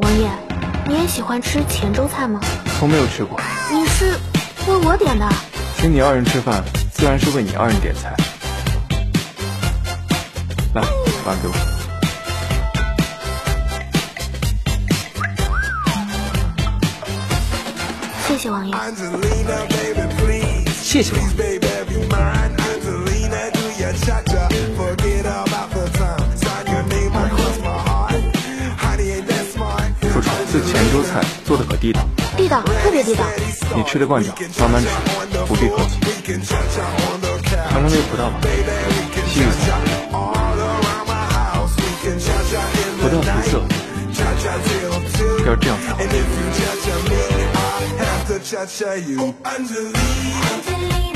王爷，你也喜欢吃黔州菜吗？ 从没有吃过。 你是为我点的？ 请你2人吃饭，自然是为你2人点菜。来，饭给我。 谢谢王爷。 谢谢王爷。说出这黔州菜做的可地道， 地道，特别地道。 你吃得惯就慢慢吃，不必客气。尝尝这个葡萄吧，西域菜，葡萄皮色，要这样才好。